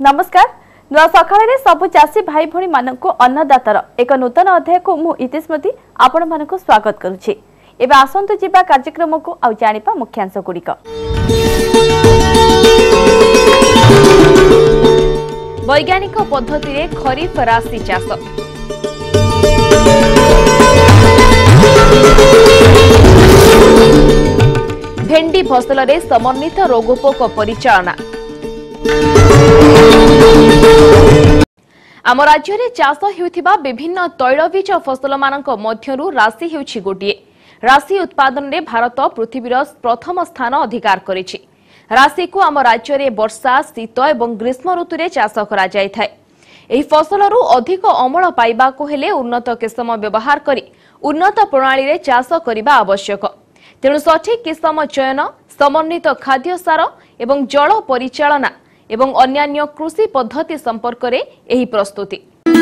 नमस्कार नुआ सकाळे सबु चाषी भाई भणी मानक अन्नदातार एक नूतन अध्याय को मु इतिस्मृति आपण मानक स्वागत करुछि। एबे आसंतु जिबा कार्यक्रम को आउ जानिपा मुख्यांश गुड़िक। वैज्ञानिक पद्धति रे खरीफ राशि चाष। भेंडी फसल रे समन्वित रोगपोक परिचालना। आम राज्य में चाष हेउथिबा विभिन्न तैलबीज फसल मानक मध्यरु राशि हेउछि गोटिए। राशि उत्पादन में भारत पृथ्वीर प्रथम स्थान अधिकार करिछि। राशि को आम राज्य में वर्षा शीत एवं ग्रीष्म ऋतु में चाष करा जाय थाए। एही फसलरु अधिक अमल पाइबाकु हेले उन्नत किस्म व्यवहार करी उन्नत प्रणाली रे चाष करिबा आवश्यक। तेणु सठिक किस्म चयन, समन्वित खाद्य सार एवं जल परिचालना एवं अन्यान्य कृषि पद्धति संपर्क रे एही प्रस्तुति।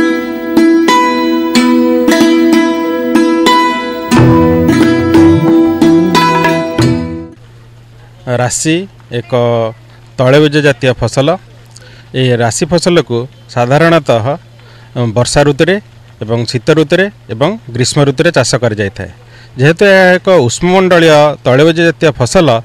राशि एक तैलबीज जातीय फसल। ये राशि फसल को साधारणतः वर्षा ऋतु एवं शीत ऋतु एवं ग्रीष्म ऋतु चाष कर जाय थाए। जेहेतु एक उष्णमंडलीय तैलबीज जातीय फसल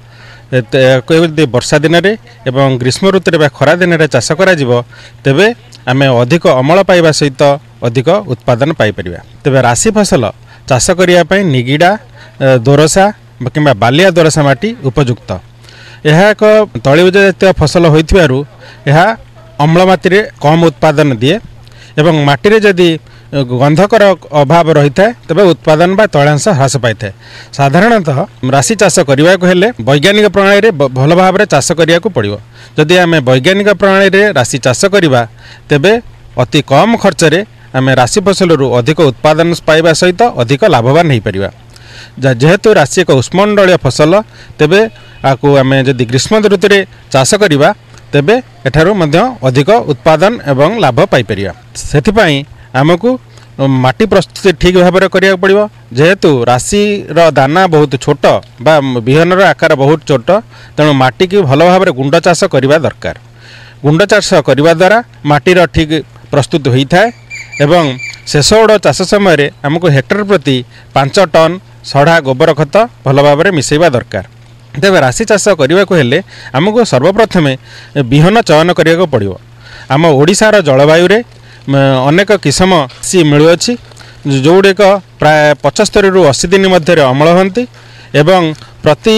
वर्षा दिन में एवं ग्रीष्म ऋतु में खरा दिन में चाष करा तेबे आमे अधिक अमल पाइबा सहित अधिक उत्पादन पाइपर। तेबे राशि फसल चाष करने निगिड़ा दोरसा कि बालिया दोरसा माटी उपयुक्त। यह एक तैलबीज जातीय फसल होइथिबारु यह अम्ल माटी कम उत्पादन दिए एवं माटी जदि गंधकर अभाव रही है तेज उत्पादन बा तैलांश ह्रास पाई था। साधारणतः राशि चाष करने को हेले वैज्ञानिक प्रणाली भल भाव में चाष करिया को पड़िबो। जदि आमे वैज्ञानिक प्रणाली रे राशि चाष करिबा तेबे अति कम खर्च रे आमे राशि फसल अधिक उत्पादन पाइबा सहित अधिक लाभवान हो पारिबा। जेहेतु राशि एक उष्णमंडलीय फसल तेबे आकु आमे जदि ग्रीष्म ऋतु रे चाष करिबा तेबे एठारु मध्य अधिक उत्पादन एवं लाभ पाई परिबा। सेथिपई आमको माटी प्रस्तुति ठीक भाव में करिया पड़िबो। जेहेतु राशि दाना बहुत छोट बा बिहनर आकार बहुत छोट तेणु माटी की भल भाव में गुंड चाष करने दरकार। गुंड चाष करने द्वारा माटीर ठीक प्रस्तुत होता है एवं शेष ओड़ चाष समय आमको हेक्टर प्रति 5 टन सढ़ा गोबर खत भल भाव में मिसेबा दरकार। तेज राशि चाष करने को हेले आमको सर्वप्रथम बिहन चयन करिया पड़िबो। आम ओडिशार जलवायु रे अनेक किस्म सी मिलुअछि जोड़ेक प्राय 75 रु 80 दिन मध्य अमल होती एवं प्रति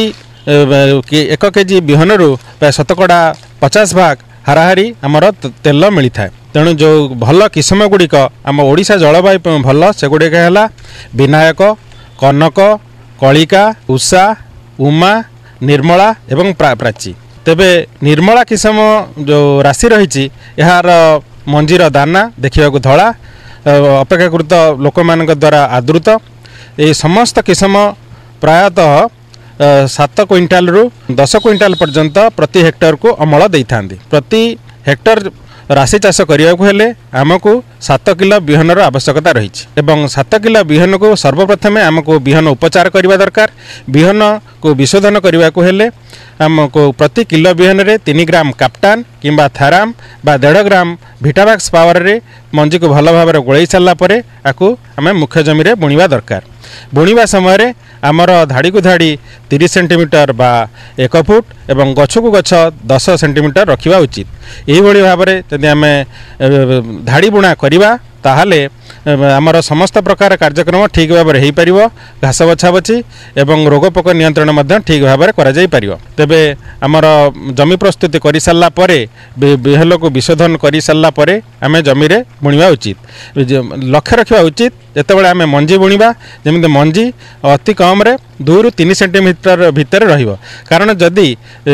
1 केजी बिहनरू प्राय 50 भाग हाराहारी आमर तेल मिलता है। तेणु जो भल किस्म गुड़िक आम ओडिशा जलवायु भल से गुड़िक है विनायक, कनक, कलिका, उषा, उमा, निर्मला एवं प्राची। तेबे निर्मला किस्म जो राशि रही यार मंजीर दाना देखा धला अपेक्षाकृत लोक मान द्वारा आदृत। ये समस्त किस्म प्रायतः 7 क्विंटाल रु 10 क्विंटाल पर्यंत प्रति हेक्टर को अमल दे था। प्रति हेक्टर राशि चाष करने को हेले आमको 7 किलो बिहनर आवश्यकता रही। 7 किलो बिहन को सर्वप्रथम आमको बिहन उपचार करने दरकार। बिहन को विशोधन करने को हेले आमको प्रति किलो बिहन रे 3 ग्राम काप्टान किंबा थाराम बा 1.5 ग्राम विटावैक्स पावर रे मंजी को भल भाव में गोलई सारा पर आकु आम मुख्य जमी रे बुणवा दरकार। बुणवा समय आमर धाड़ी को धाड़ी 30 सेंटीमीटर बा 1 फुट एवं गछ को गछ 10 सेंटीमीटर रखा उचित। यही भाव में जदि आम धाड़ी बुणा करवा ताहले आमर समस्त प्रकार कार्यक्रम ठीक भाव में हो पार। घास बछा बछी एवं रोगपोक नियंत्रण मध्य ठीक भाव में करा जाई पारिबो। तेबे आमर जमी प्रस्तुति कर सारा बिहल को विशोधन कर सारा आम जमी रे बुणवा उचित। लक्ष्य रखा उचित जितेबाला आम मंजी बुणवा जमी मंजी अति कम रे 2 रु 3 सेंटीमीटर भितर रहिबो। कारण जदि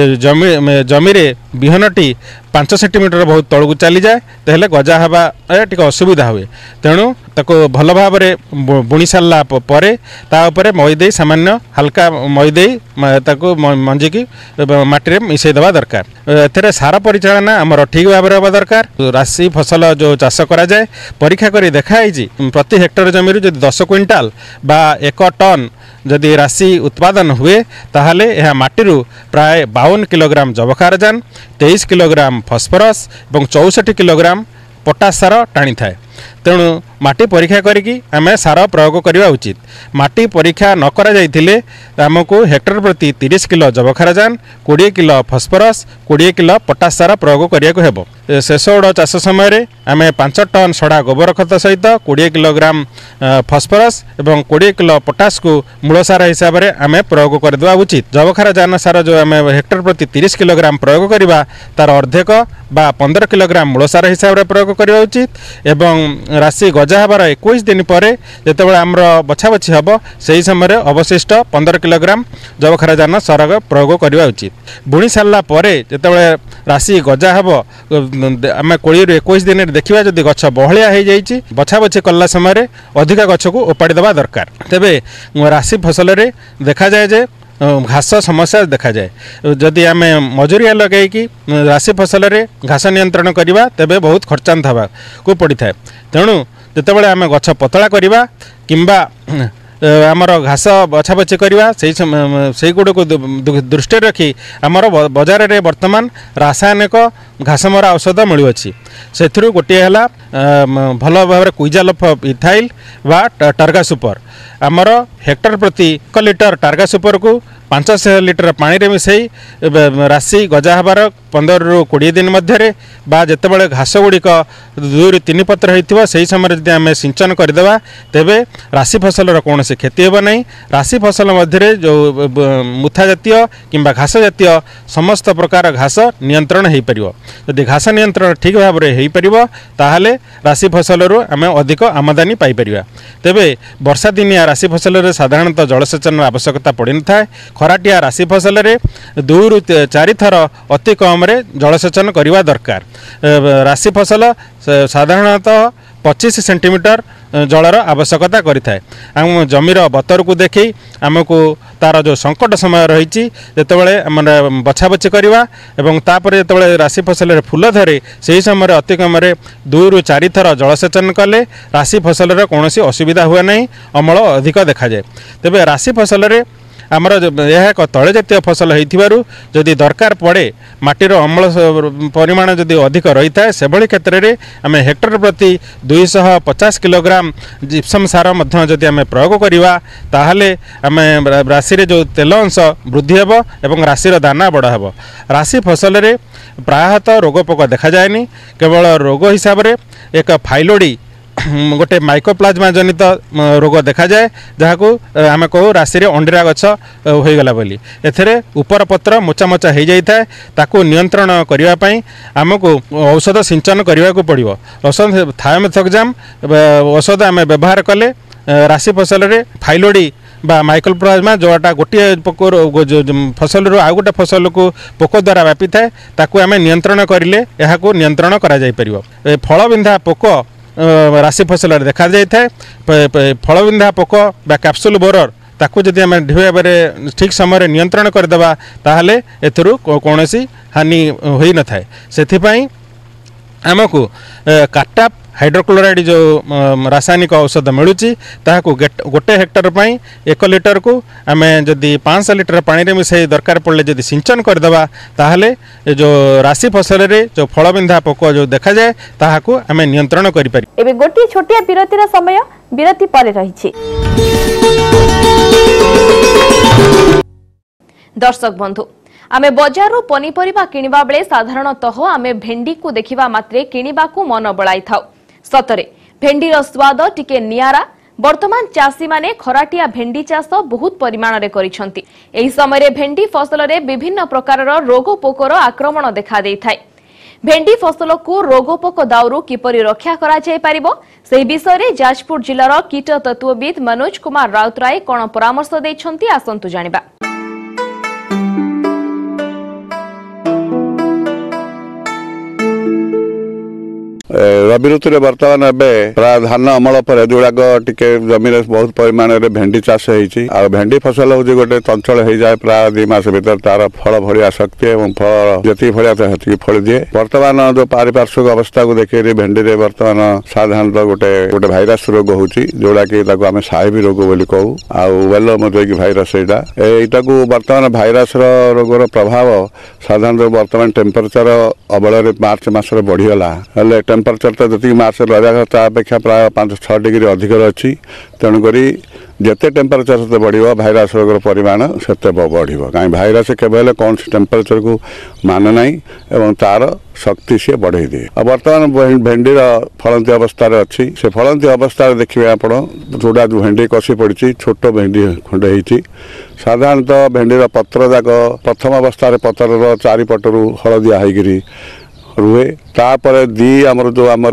जमी रे बिहनटी 5 सेंटीमीटर बहुत तलू चली जाए तेल गजा हवा टे असुविधा हुए। तेणु ताको भल भाव में बुणी सारा पर मई दे सामान्य हल्का मई दे मंजी की माटी में मिसई देवा दरकार। एथे सार परिचालना आमर ठीक भाव में होगा दरकार। राशि फसल फसल जो चाष करा जाए परीक्षा करी देखाई प्रति हेक्टर जमी जदि 10 क्विंटाल बा 1 टन जदि राशि उत्पादन हुए ताहले यह माटी प्राय 52 किलोग्राम जबकारजान 23 किलोग्राम फस्फरस और 64 किलोग्राम पोटास सार टाणी थाए। तेणु माटी परीक्षा करिकी आमे सार प्रयोग करने उचित। माटी परीक्षा न करा जाइथिले आमको हेक्टर प्रति 30 किलो जबखारजान 20 किलो फस्फरस 20 किलो पोटास सार प्रयोग करिया को हेबो। शेष ओड चाष समय आमे 5 टन सड़ा गोबर खत सहित 20 किलोग्राम फस्फरस एवं 20 किलो पोटास को मूल सार हिसाब से आमे प्रयोग करदेवा उचित। जबखारजान सार जो आमे हेक्टर प्रति 30 किलोग्राम प्रयोग करिबा तार अर्धेक बा 15 किलोग्राम मूल सार हिसाब से प्रयोग करवा उचित। एवं राशि गजा हबार 21 दिन पर जितेबाला आमर बछा बछी हम से समय अवशिष्ट 15 किलोग्राम जबखारजान सार प्रयोग करवा उचित। बुणी सारा जितेबाला राशि गजा हम आम 20 ରୁ 21 दिन देखा जदि गछ बहलिया हो जाइए बछा बछी कला समय अधिका गछ को ओपाड़ी देवा दरकार। तेबे राशि फसल देखा जाए जे घास समस्या देखा जाए जदि आम मजूरिया लगेकी राशि फसल रे घास नियंत्रण करवा तेबे बहुत खर्चांत हवा को पड़ी थाए। तेणु जितेबाला आम गछ पतला करवा किंबा आमर घास बछा बछी करवा से गुड़ को दृष्टि रखी आमर बजार रे वर्तमान रासायनिक घासमरा औषध मिलुअछि। से गोटे है भल भाव क्विजालफ इथाइल वा टार्गा सुपर आमर हेक्टर प्रति 1 लिटर टार्गा सुपर को 500 लिटर पानी रे मिसई राशि गजा हबार 15 ରୁ 20 दिन मध्य बा जितेबाला घास गुड़िक 2 ରୁ 3 पत्र होता से समय जब आम सिंचन करदेवा तेबे राशि फसल कौन से क्षति हेब नहीं। राशि फसल मध्य जो मुथा जातीय किंबा घास जातीय समस्त प्रकार घास नियंत्रण हो पार। यदि घास नियंत्रण ठीक भाव में हो पार ताहले राशि फसल आम अधिक आमदानी पाइपर। तेबे वर्षा दिनिया राशि फसल साधारणतः जलसेचन आवश्यकता पड़ न था। खराटिया राशि फसल 2 ରୁ 4 थर अति कम जलसेचन करवा दरकार। राशि फसल साधारणतः 25 सेंटीमीटर जलर आवश्यकता करें। आम जमीर बतर को देखी आमको तार जो संकट समय रही जितेबाला बछा बछी करवा एवं तापर जितेबाला राशि फसल फूल धरे से समय अति कम 2 ରୁ 4 थर जलसेचन कले राशि फसल कौन असुविधा हुए नहीं, अमल अधिक देखा जाए। तेबे राशि फसल आमर यह एक तैल जातीय फसल होदि दरकार पड़े माटीर अम्ल परिमाण जदि अधिक रही है से भली क्षेत्र में आम हेक्टर प्रति 250 किलोग्राम जिप्सम सार जदि आम प्रयोग करवा ताहले आम राशि रे जो तेल अंश वृद्धि हेब एवं राशि दाना बड़ हेब। राशि फसल रे प्रायतः रोगपोक देखा जाएनी, केवल रोग हिसाब से एक फाइलोडी गोटे माइकोप्लाज्मा जनित रोग देखा जाए जहाँ को आम कहू राशि रे अंडीरा गछ होगला बोली। एथरे उपर पत्र मोचा मोचा हो जाए ताकू नियंत्रण करने आमको औषध सिंचन करने को पड़ो। औषध थायोमेथोक्साम औषध आम व्यवहार कले राशि फसल रे फाइलोडी बा माइकोप्लाज्मा जोटा गोटे पोक फसल रू आउ गोटे फसल को पोक द्वारा व्यापी थाए ताकू आम नियंत्रण करें यह नियंत्रण करा जाय परिबो। फल बिंधा पोक राशि फसल देखा जाए फल बिंधा पोक बा कैप्सूल बोरर ताकू जदि आम ढेर भाव ठीक समय नियंत्रण करदेवा ताहले एथरू कौन हानि हो न थाए। से आमको काटाप हाइड्रोक्लोराइड जो रासायनिक औषध मिलूँ ताकू गोटे हेक्टर पर 1 लिटर को आम जदि 500 लिटर पानी रे मिसाई दरकार पड़े जदि सिंचन करदेवा ताहले जो राशि फसल रे जो फल बिंधा पोक जो देखा जाए ताहाकू आम नियंत्रण करि पारि। एबे गोटी छोटिया विरतिर समय विरति परे रहिछि। दर्शक बंधु आमे बजारु पनीपरिबा किनिबा बेले साधारणतः आमे भेंडी को देखिबा मात्रे किनिबा को मन बळाई थाउ। सतरे भेंडीर स्वाद टिके नियारा। वर्तमान चाषी माने खराटिया भेंडी चाष बहुत परिमाण रे करिसंती। एही समय भेंडी फसल रे विभिन्न प्रकारर रोग पोकर आक्रमण देखा देई थाए। भेंडी फसल को रोगपोक दाउरू किपरि रक्षा करा जाय परिबो सेही विषय रे जाजपुर जिल्लार कीट तत्वविद मनोज कुमार राउतराय कोन परामर्श दैछंती आसंतु जानिबा। रबी ऋतु बर्तमान एवं प्राय धान अमल पर जोड़ाक टिके जमीन बहुत परिमाण में भेंडी चाष हो भेंडी फसल हूँ गोटे चंचल हो जाए प्राय 2 मास भर तार फल भरिया शक्ति और फल जी भरिया फल दिए। बर्तमान जो पारिपार्श्विक अवस्था को देखिए भेंडी में बर्तमान साधारणतः गोटे गोटे भाइरस रोग हो जोड़ा कि आम साहेबी रोग बोली कहू आलो मोजाइक भाइरस यहाँ बर्तमान भाइरस रोगर प्रभाव साधारणतः बर्तमान टेम्परेचर अबल मार्च मस बढ़ीगला टेम्परेचर तो जी मार्च रहा ता अपेक्षा प्राय 5-6 डिग्री अधिक अच्छी तेणुक जिते टेम्परेचर से बढ़ भाइरस रोगर परिमाण से बढ़ कहीं भाइरस केवल कौन से टेम्परेचर को मान ना एवं तार शक्ति सी बढ़े दिए। बर्तमान भेंडीर फलंती अवस्था अच्छी से फलंती अवस्था देखिए आप जोड़ा भेंडी कषि पड़ी छोट भेंडी खंडे होती साधारणतः भेंडीर पत्र जाक प्रथम अवस्था पतर चारिपटू हलदिया होगी रुहे तापर दी आमर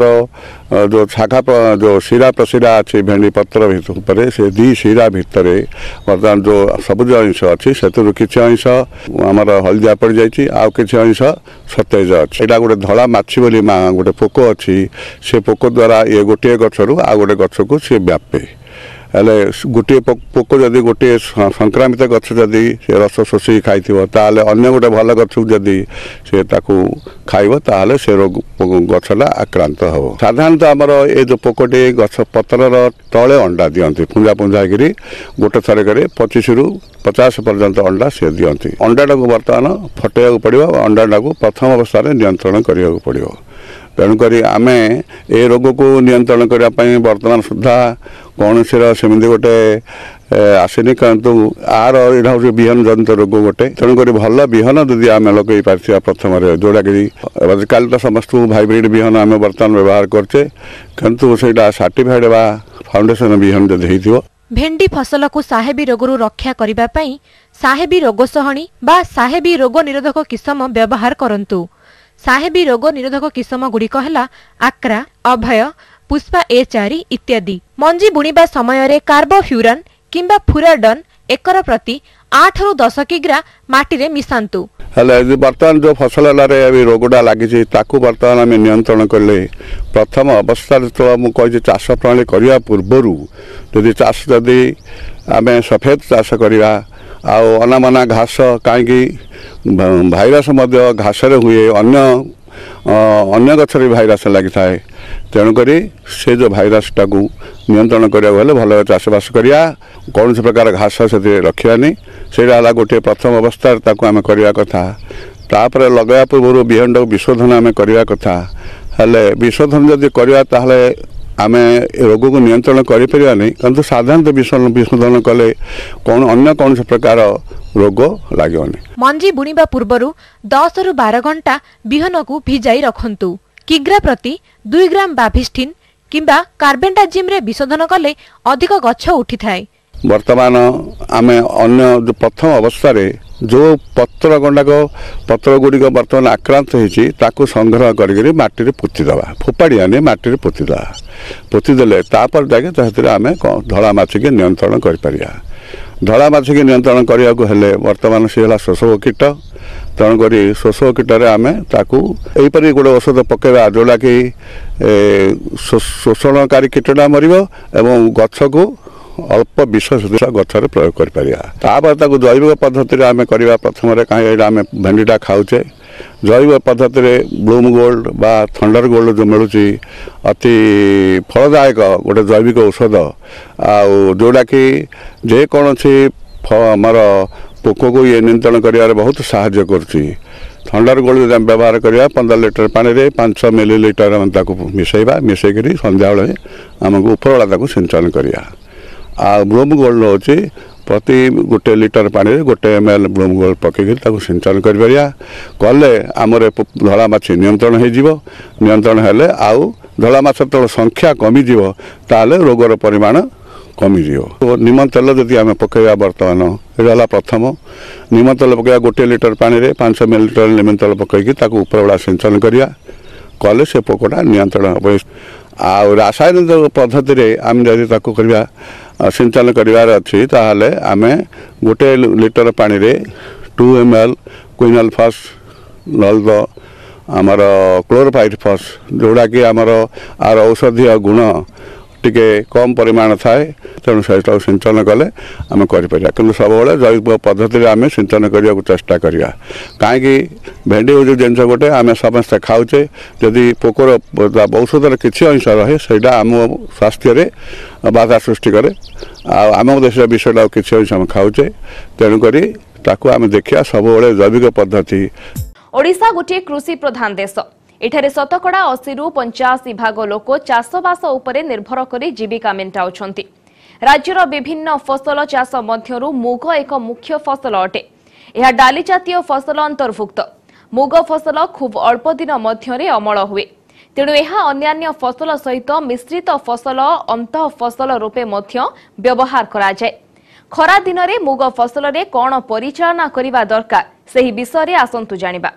जो शाखा जो शिरा प्रशिरा अच्छी भेंडी पत्र भितर से दी शिरा भितर बर्तमान जो सबुज अंश अच्छी से किसी अंश आमर हलदिया पड़ जाइए आउ कि अंश सतेज अच्छी यहाँ गोटे धला माछी बोली गोटे पोक अच्छी से पोक द्वारा ये गोटे गचरू आ गोटे गछ को सी व्यापे हेले गोटे पोक जदि गोटे संक्रामित गछ जदि रस शोषी खाई अन्य गोटे भल गछ जदि से खाइब ताले से रोग गछला आक्रांत हो। साधारणतः आमर ये जो पोकटी गछ पतर तले अंडा दियंती पुंजा पुंजा गिरी गोटे थरक 25 ରୁ 50 पर्यंत अंडा से दियंती अंडाटा को बर्तमान फटेगा पड़ो अंडाटा को प्रथम अवस्था नियंत्रण करने पड़ो तेणुक आम ए रोग को नियंत्रण करने बर्तमान सुधा कौन सेमती गोटे आसनी कहतु आर यहाँ हूँ विहन जनित रोग गोटे तेणुक भल विहन जदि आम लगे पार्थिया प्रथम जोड़ा कि आजिकल तो समस्त हाइब्रिड विहन आम बर्तमान व्यवहार करचे किंतु से सर्टिफाइड बा फाउंडेशन विहन जदि हो भेंडी फसल को साहेबी रोगरू रक्षा करिबा पई साहेबी रोग सहणी बा साहेबी रोग निरोधक किसम व्यवहार करंतु। साहेबी रोग निरोधक किसम गुड़िक है आक्रा अभय पुष्पा A4 इत्यादि। मंजी बुणिबा समय रे कार्बोफ्यूरन किंबा फुराडन एकर प्रति 8 ରୁ 10 किग्रा माटी रे मिसांतु। हेले बर्तमान जो फसल रोगटा लगी बर्तमान आम नियंत्रण कले प्रथम अवस्था जो मुझे चाष प्रणाली करने पूर्वर जदि चाष जदि आम सफेद चाष करवा अनामना घास कहीं भाइरस घास हुए अन्य गचर भाइरस लगी था तेणुक से जो भाइरस टाक नियंत्रण करने भल चाषबास करा कौन से प्रकार घास से रखानी से गोटे प्रथम अवस्था आम करवा कथा तापर लगया पूर्व बिहन टाक विशोधन आम करवा कथा हेले विशोधन जदि करवा ताहले आम रोग को नियंत्रण करें किंतु साधारणतः विशोधन कले अन्य कौन से प्रकार रोग लगेनि। मंजी बुणिबा पूर्वरु 10 ରୁ 12 घंटा बिहन को भिजाई रखंतु। किग्रा प्रति 2 ग्राम बाभिस्टिन किंबा कार्बेंडाजिम रे विशोधन कले अधिक गछ उठी थाए। वर्तमान आम अन्य जो प्रथम अवस्था जो पत्र गंडाक पत्र गुड़िक बर्तमान आक्रांत होती संग्रह करके माटी पोतीदवा फोपाड़ी आने माटी पोतीदवा पोतीदेले तापर जाके आम धला माछी के नियंत्रण कर धला माछी के नियंत्रण करने को हेले वर्तमान सी है शोषक कीट तेणुक शोषक कीटर आम यहीपरि गोटे औषध पकेवा जोड़ा कि शोषणकारी कीटटा मर गछ को अल्प विष गचर प्रयोग कर जैविक पद्धति आम करवा प्रथम कहीं आम भेंडीटा खाऊे जैविक पद्धति ब्लूम गोल्ड बा थंडर गोल्ड जो मिलूँ अति फलदायक गोटे जैविक औषध जोड़ा कि जेकोसी आमर पोक को ये नियंत्रण कर बहुत साहाय्य कर थंडर गोल्ड व्यवहार करवा 15 लीटर पानी रे 500 मिलीलीटर मिसेवा मिसेक संध्या बेले आमको उपरवाला सिंचन करिया ब्लूम गोल्ड हूँ प्रति गोटे लीटर पानी रे गोटे ml ब्लूम गोल्ड पकईकि सिंचन कले आमर धला माछी नियंत्रण हो नियंत्रण हेले आउ धला माछ तो संख्या कमिज ताले रोगर परिमाण कमिज निम तेल जदि आम पकईवा बर्तमान ये प्रथम निम तेल पकईवा गोटे लीटर पानी रे 500 मिलीलीटर निम तेल पकईकि उपरवाला सिंचन करिया कले से पोकटा नियंत्रण हम रासायनिक पद्धति आम जदि करवा सिंचन करार अच्छी ताहले आम गोटे लीटर पानी रे 2 ml क्विनल फस नल आमर क्लोरोफाइरिफॉस जोड़ा कि आमर आर औषधीय गुण टिके कम परिमाण थाए तेणु से सिंचन कले आम कर कि सब जैविक पद्धति आम सिंचन करने को चेष्टा करिया कहीं भेंडी हूँ जिनस गोटे आम समस्ते खाऊे जदि पोकर औषधर किसी अंश रहे से आम स्वास्थ्य बाधा सृष्टि करे आम देश विषय किसी अंश आम खाऊे तेणुक आम देखिया सब जैविक पद्धति। ओडिशा गोटे कृषि प्रधान देश एठारे शतकड़ा 80 रु 85 भाग लोक चाषबास उपरे निर्भर करी जीविका मेंटाउछंती। राज्यर विभिन्न फसल चाष मध्यरु मुग एक मुख्य फसल अटे। यह डाली जातीय फसल अंतर्भुक्त। मुग फसल खूब अल्प दिन मध्यरे अमल हुए तेणु यह अन्यान्य फसल सहित मिश्रित फसल अंतः फसल रूपे मध्य व्यवहार करा जाए। खरा दिन रे मुग फसल रे कोन परिचालना करिवा दरकार सही विषय रे आसंतु जानिबा।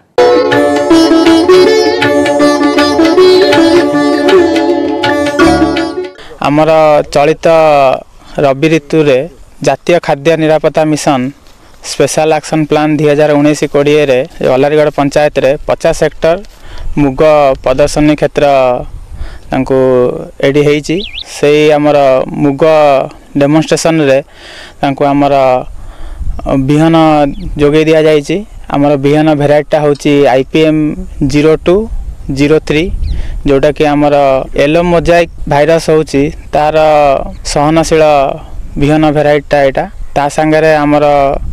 आमर चलित रबी ऋतु रे जातीय खाद्य निरापत्ता मिशन स्पेशल एक्शन प्लान 2019-20 रे अलारीगढ़ पंचायत रे 50 हेक्टर मुग प्रदर्शनी क्षेत्र तांको एडी हेची से आमर मुग डेमोन्स्ट्रेशन रे तांको आमर बिहन जोगे दिया जायछि। आमर बिहन भेराइटा होची IPM 0203 जोटा कि आमर येलो मोजाइक भाइरस होची तार सहनशील बिहन भेराइटा एटा ता संगे आमर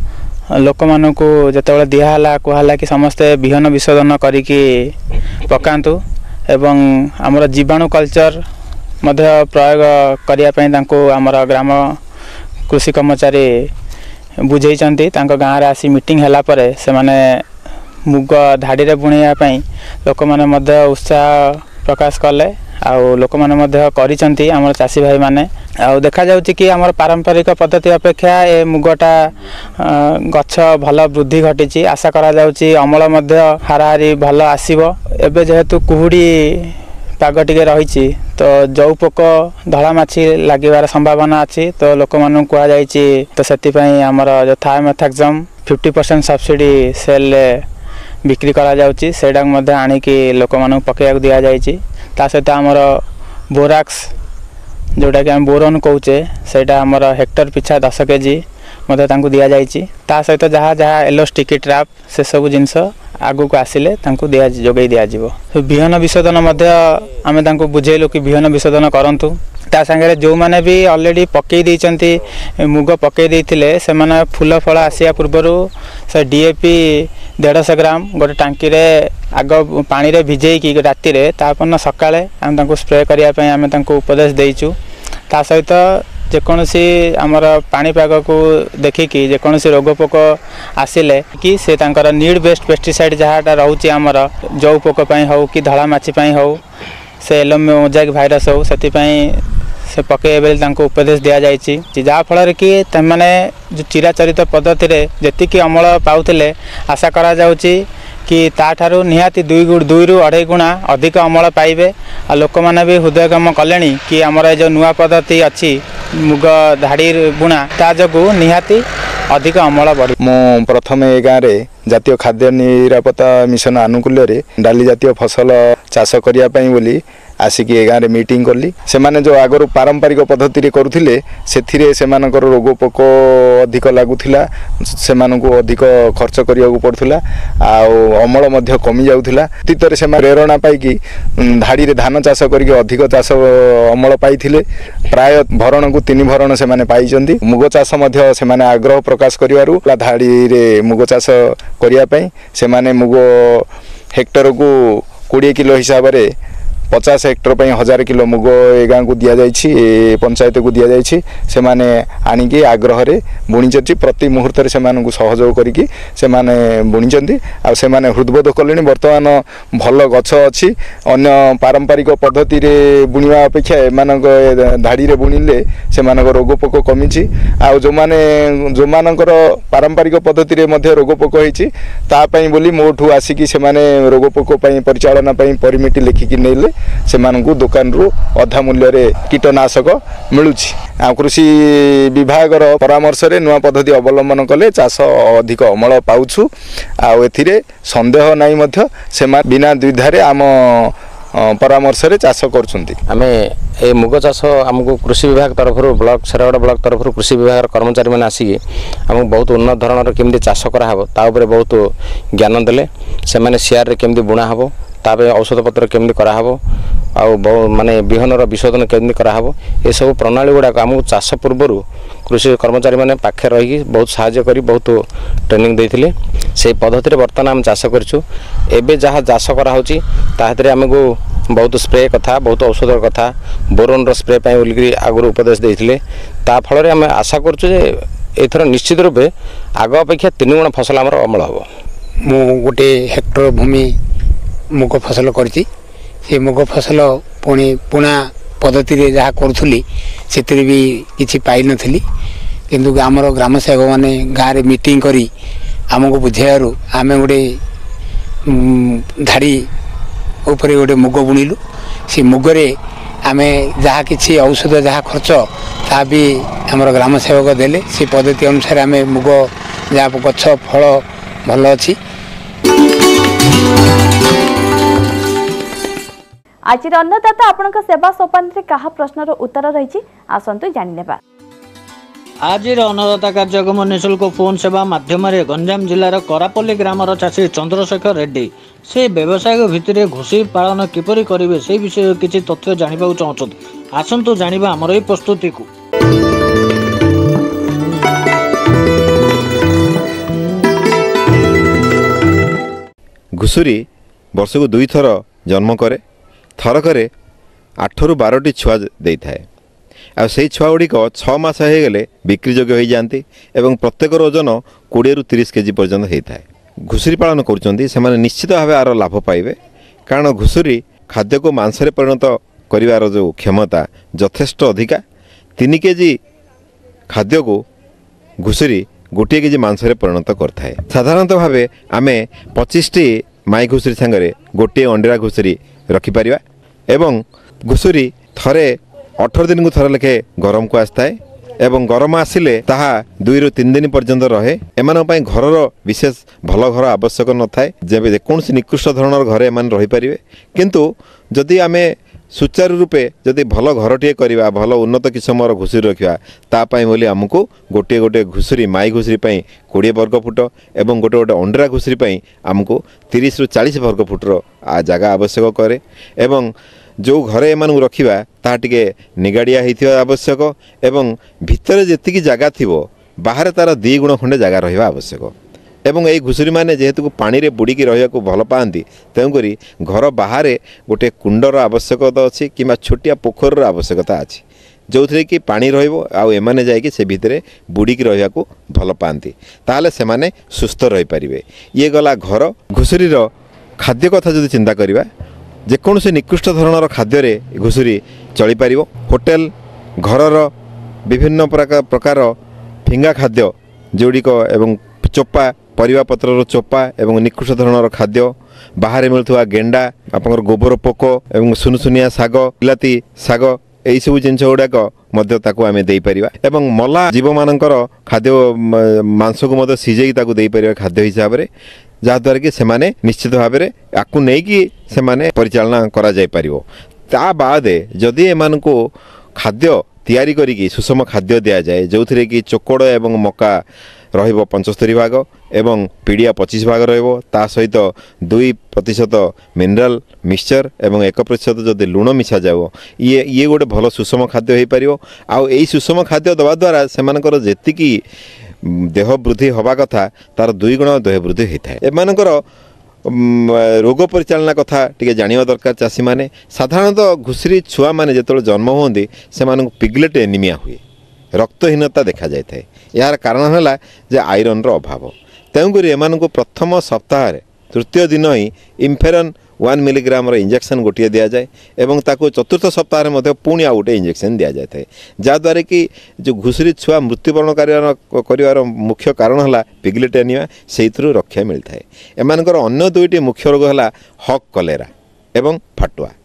लोक मानकू जेतेबेले दियाला कहला कि समस्ते बिहन विशोधन करिकी पकांतु एवं आमर जीवाणु कल्चर मध्य प्रयोग करिया पई तांको आमर ग्राम कृषि कर्मचारी बुझेइचंती तांको गाँव रे आसी मीटिंग हला परे से माने मुग धाड़ी रे बुणिया पई लोक माने मध्य उत्साह प्रकाश कले आउ लोक माने मध्य करिसंती हमर चासी भाई माने आउ देखा जाउची कि हमर पारंपरिक पद्धति अपेक्षा ए मुगटा गछ भल वृद्धि घटिची आशा करा जाउची अमल मध्य हाराहारी भल आसीबो। एबे जेहेतु कुहुडी पाग टिके रही तो जौ पोक धड़ा माछी लगिबार संभावना अच्छी तो लोक मानू कह जाइए तो से आमर जो थायमेथाक्सम 50% सब्सिडी सेल बिक्री करा जाउची सेडा मध्ये आनिकी लोक मानू पकेया दिया जाइए। ता सहित आमर बोराक्स जोटा कि आम बोरन कहूचे सेटा आमर हेक्टर पिछा 10 kg मध्य तांको दिया जाइए। ता सहित जहाँ जहाँ येलो स्टिकी ट्रैप से सब जिनस आगु को आसिले तांको दिया जोगई दिया जिवो। बिहन विशोधन मध्य आमे तांको बुझेइलो कि बिहन विशोधन करंतु ता संगे जो माने भी ऑलरेडी पकई देइचंती मुग पकई देइथिले से माने फूल फल आसिया पूर्वरु से DAP 150 ग्राम गोटे टांकी रे आग पानी रे भिजेई कि राती रे तापन सकाळे हम तांको स्प्रे करिया पई आमे तांको उपदेश देइचु। ता सहित जेकोसी आमर पाणीपाग को देखिकी जेकोसी रोग पोक आसिले कि से तांकर नीड बेस्ड पेस्टिसाइड जहाँटा रोचे आमर जौ पोक हो कि धड़ा माछी हो से येलो मोजाइक भाइरस हो से पकड़े तांको उपदेश दि जाइए जहाँफल कि तमाने जो चिराचरित पद्धति रे जेतिकी अमल पाउथिले आशा करा जाउची कि ताठारु निहाती 2 रु 2.5 गुणा अधिक अमल पाइबे। आ लोक माने भी हृदयगम कलेनी कि आमर जो नुआ पद्धति अच्छी मुग धाड़ी बुणा ता जगु निहाती अधिक अमल बढ़ी। मु प्रथम ए गाँव रे जातीय खाद्य निरापत्ता मिशन आनुकूल्य रे डाली जातीय फसल चाष करिया पई बोली आसिकी ए गाँव रे मीटिंग करली। से माने जो आगर पारंपरिक पद्धति रे करुथिले सेथिरे सेमानकर रोग पोक अधिक लागुथिला से मानको अधिक खर्च करिया पड़ुथिला आ अमल मध्य कमी जाउथिला। तीतरे से प्रेरणा पाई कि धाड़ी रे धान चाष करके अधिक चाष अमल पाइथिले प्राय भरण को 3 भरण से माने पाइचंती। मुग चाष मध्य से माने आग्रह प्रकाश करिवारु धाड़ी रे मुग चाष करिया पई से माने मुग हेक्टर को 20 किलो हिसाब रे 50 हेक्टर पर 1000 किलो मुग ए गाँ को दि जाइए पंचायत को दि जाइए से माने आनिकी आग्रह रे बुणी प्रति मुहूर्त से सहयोग करिकी से माने बुणी आ से माने हृदबोध कले बर्तमान भल गछ अच्छी अन्य पारंपरिक पद्धति रे बुणवा अपेक्षा एमानक धाड़ी रे बुणिले से मानक रोग पोक कमी आ जो मानकर पारंपरिक पद्धति रे मध्य रोग पोक होईची ता पई बोली मोठू आसिकी से माने रोग पोक पई परिचालना पई परिमिति लेखिकी नेले ସେମାନଙ୍କୁ ଦୋକାନରୁ ଅଧା ମୂଲ୍ୟରେ କୀଟନାଶକ ମିଳୁଛି। ଆଉ କୃଷି ବିଭାଗର ପରାମର୍ଶରେ ନୂଆ ପଦ୍ଧତି ଅବଲମ୍ବନ କଲେ ଚାଷ ଅଧିକ ଅମଳ ପାଉଛୁ। ଆଉ ଏଥିରେ ସନ୍ଦେହ ନାହିଁ ମଧ୍ୟ ସେମାନେ ବିନା ଦ୍ୱିଧାରେ ଆମ ପରାମର୍ଶରେ ଚାଷ କରୁଛନ୍ତି। आम ए मुग चाष आमको कृषि विभाग तरफ ब्लॉक सेरागढ़ ब्लॉक तरफ कृषि विभाग कर्मचारी मैंने आसिक आमको बहुत उन्नत धरण केमती चाष कराहब ताऊपर बहुत ज्ञान देले से सियार केमती बुणा हम ताप औषध पत्र केमती कराहब आउ माने विहनर विशोधन केमती कराहब ये सब प्रणाली गुड़ाक आमको चाष पूर्वर कृषि कर्मचारी मैंने पाखे रही बहुत साहाय्य करी बहुत ट्रेनिंग देते से पद्धति बर्तमान आम चाष करूँ एवं जहाँ चाष कराऊँगी ताहरे आमको बहुत स्प्रे कथा बहुत औषध कथा बोरोन स्प्रे बोलिक आगुरी उपदेश देते फल आम आशा कर निश्चित रूपे आग अपेक्षा 3 गुण फसल आमर अमल हम। मु गोटे हेक्टर भूमि मुग फसल करती से मुग फसल पुणी पुणा पद्धति जहाँ करूली से भी किसी पाई नी किंतु आमर ग्राम सेवक मैंने गाँव में मीटिंग करी आमको बुझेयु आम गोटे धाड़ी उपरे गोटे मुग बुणिलु से मुगरे आम जहाँ किसी औषध जहाँ खर्च ता भी आमर ग्राम सेवक देले से पद्धति अनुसार आम मुग जहाँ गछ फल भल अच्छी। आज अन्नदाता आपनक सेवा सोपान रे कहा प्रश्नर उत्तर रही आसतु जानिनेबा। आज अन्नदाता कार्यक्रम निःशुल्क फोन सेवा माध्यम गंजाम जिलार करापल्ली ग्रामर चाषी चंद्रशेखर रेड्डी से व्यवसाय भितर घुसी पालन किपरि करेंगे से विषय किसी तथ्य जानवा चाहते आसतु जानिबा आमर एई प्रस्तुति को। घुसुरी वर्ष को 2 थर जन्म करे थरकरे 8 ରୁ 12ଟି छुआ दे थाए आ से छुआ गुड़िक 6 मास हो गले बिक्री योग्य हो जाती एवं प्रत्येक ओजन 20 ରୁ 30 केजी पर्यंत होता है। घुसुरी पालन कर निश्चित भाव आर लाभ पाइबे कारण घुसुरी खाद्य को मांसरे परिणत कर जो क्षमता यथेष्ट अधिका 3 केजी खाद्य को घुसुरी 1 केजी मांसरे परिणत करए। साधारणतः भाव आम 25टी माई घुसुरी सांगरे 1 अंडा घुसुरी रखिपर एवं घुसुरी थरे 18 दिन को थरे लेखे गरम को आसताए एवं गरम आसिले ताहा 2 ରୁ 3 दिन पर्यंत रहे। एमान पई घरर विशेष भल घर आवश्यक न थाए जेबे कोनसी निकृष्ट धरणर घरे एमान रही परिबे किंतु जदि आमे सुचारू रूपे जदि भल घरटे करवा भल उन्नत किस्मर घुसुरी रखा तापाई बोली आमको गोटे गोटे घुसुरी माई घुसुरी 20 वर्ग फुट एवं गोटे गोटे अंडरा घुसुरी आमको 30 ରୁ 40 वर्ग फुटर जगह आवश्यक करे एवं जो घरे एम रखा ता टे निगाड़िया होता आवश्यक एवं भितर जी जगह थी बाहर तार 2 गुण खंडे जगह रहा आवश्यक एवं यही घुसुरी मैंने जेहेतु पानी रे बुड़ीकी रहा भल पाती तेणुक घर बाहर गोटे कुंडर आवश्यकता अच्छी कि छोटिया पोखर आवश्यकता अच्छी जो थे कि पानी रमाने जाकि से भितर बुड़ीकी रहा भल पाती ताहले से माने सुस्थ रही पारे। ये गला घर घुसुरीर खाद्य कथा जो चिंता करवा जेकोसी निकृष्ट धरणर खाद्य घुसुरी चली पार। होटेल घरर विभिन्न प्रकार फिंगा खाद्य जोड़िक एवं चोपा परिवा पत्रर चोपा एवं निकृष्ट धरणर खाद्य बाहर मिलुवा गेंडा आपंकर गोबर पोक एवं सुनसुनिया साग बिलाती साग यही सब जिनस गुड़ाक आम देपर एवं मला जीव मानकर खाद्य मांस को सीझे देपर खाद्य हिसाब से जहाँद्वारा कि सेमाने निश्चित भाव में आपको नहीं सेमाने परिचालना करा जाय परिवो। ता बादे जदि एमान को खाद्य तैयारी करिकी सुषम खाद्य दिया जाए जो थे कि चोकड़ एवं मका रहिबो 75 भाग एवं पीड़िया 25 भाग रहिबो ता सहित 2% मिनरल मिक्सचर एवं 1% जदि लुण मिसा जाओ ये गोटे भल सुषम खाद्य हो पारिबो। आउ एई सुषम खाद्य दवा द्वारा सेमानकर जेतिकी देह वृद्धि हवा कथा तार 2 गुण देह वृद्धि होता है। एमानकर रोग परिचालना कथा टिके जानिबा दरकार चाषी माने। साधारणतः घुसुरी छुआ माने जेतବେଳେ जन्म होंदी सेमानकु पिगलेट एनीमिया हुए रक्तहीनता देखा जाय थाए। यार कारण है जे आयरन रो अभाव तेणुक एमानकु प्रथम सप्ताह तृतीय दिन ही इम्फेरन 1 मिलीग्राम इंजेक्शन गोटे दि जाए एवं ताको चतुर्थ सप्ताह में पुणी आ गोटे इंजेक्शन दि जाए जहाँद्वारा कि जो घुसुरी छुआ मृत्युवरण कर मुख्य कारण है पिगलेट एनीमिया से रक्षा मिलता है। एमानकर अन्य 2टी मुख्य रोग है हक कलेरा एवं फाटुआ।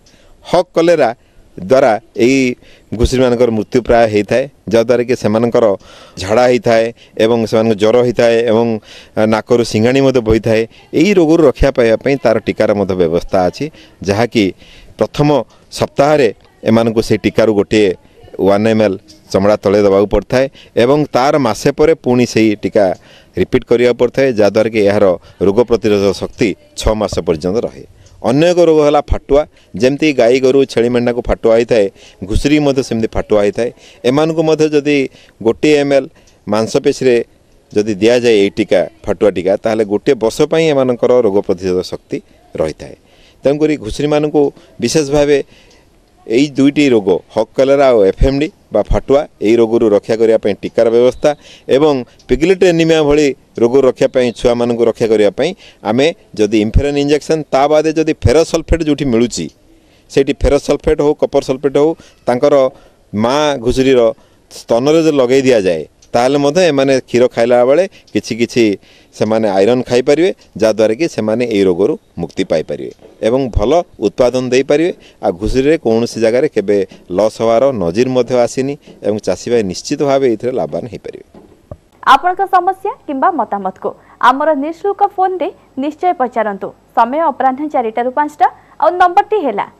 हक कलेरा द्वारा यही घुषुरी मानकर मृत्यु प्राय होता है जद्वारा कि सेमानकर झाड़ा होता है एवं से ज्वर होता है एवं नाकरु सिंगाणी बही थाए यही रोग रक्षा पाइबापी तार टीकार व्यवस्था अच्छी जहाँकि प्रथम सप्ताह एमानकु से टीकार गोटे 1 ml चमड़ा तले दबाक पड़ता है एवं तार मासे पर पुणी से टीका रिपीट करिया पड़ता है जहाँद्वारा कि यार रोग प्रतिरोधक शक्ति 6 मास पर्यंत रहे। अन्य एक रोग है फाटुआ जमती गाई गोरु छेली मेंढा को फाटुआ होता है घुषुरी सेमती फाटुआ होता है एमानकु जदि गोटे ml मांसपेशी जदि दि जाए ये टीका फाटुआ टीका ताहले गोटे वर्ष एमानकर रोग प्रतिरोधक शक्ति रही है। तेणुक घुषुरी मानक विशेष भाव यही दुईटी रोग हक कलेरा और एफएमडी बा फाटुआ यही रोग रक्षा करने टीकार व्यवस्था एवं पिगलेट एनीमिया भली रोग रक्षापी छुआ मानक रक्षा करने आमे जदि इम्फेरन इंजेक्शन ता बादे जदि फेरस सल्फेट जो मिलूची से फेरस सल्फेट हो कपर सल्फेट हो तांकर माँ घुषुरीर स्तन जो लगे दि जाए ताहले एमाने क्षीर खाइला बेले किछि किछि सेमाने आयरन खाई पारिबे जहाँद्वारा कि सेमाने ए रोगरू मुक्ति पाई पारिबे एवं भल उत्पादन दे पारिबे आ घुषुरी कौन सी जगार केबे लस होवार नजीर मध्य आसीनी एवं चाषी भाई निश्चित भाव ये लाभवान हो पारे। आपनका समस्या किंबा मतामत को आमर निःशुल्क फोन रे निश्चय पचारंतु। समय अपराह्न 4 ରୁ 5 और नंबर टी हैला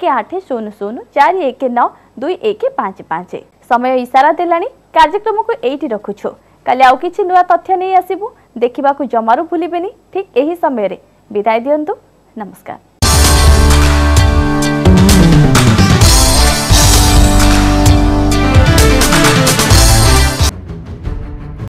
180041921155। समय इशारा देलानी कार्यक्रम को एठी रखुछु काली आउ किछि नुआ तथ्य नहीं आसीबु देखिबा को जमारू भूलिबेनी ठीक एही समय रे विदाय दियंतु नमस्कार।